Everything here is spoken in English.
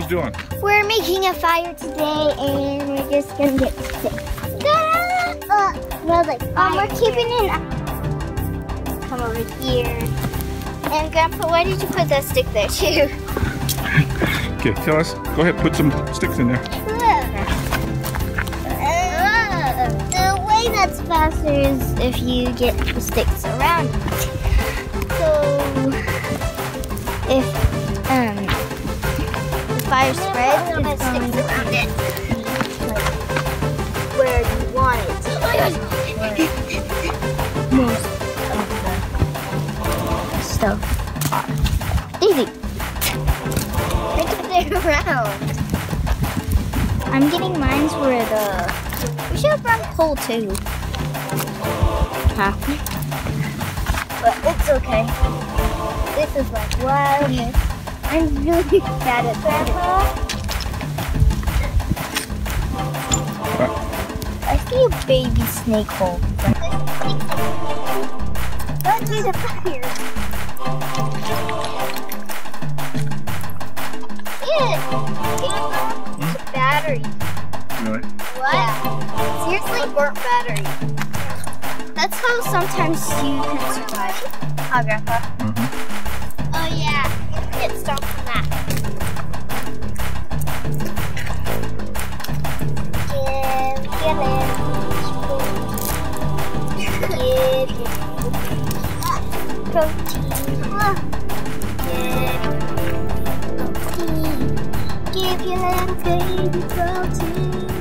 girls doing? We're making a fire today and we're just gonna get sick. Smells like fire. We're keeping it. Come over here. And Grandpa, why did you put that stick there too? Okay, tell us. Go ahead, put some sticks in there. The way that's faster is if you get the sticks around it. So if the fire spreads, it's going sticks around it. Like where you want it. Most of the stuff are easy. Around. I'm getting mines where we should have brought coal too. Huh? But it's okay. This is like wildness. I'm really bad at Grandpa. I see a baby snake hole. Don't do the fire. It's a battery. Really? What? Yeah. Seriously, burnt battery. That's how sometimes you can survive. Huh, Grandpa? Mm-hmm. Oh yeah, you can get stuff from that. Give your little baby protein.